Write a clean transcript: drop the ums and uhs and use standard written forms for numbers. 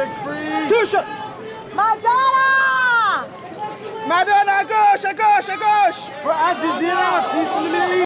Two shots. Madonna! Madonna, à gauche, à gauche, à gauche. For Al Jazeera, peace in the Middle East.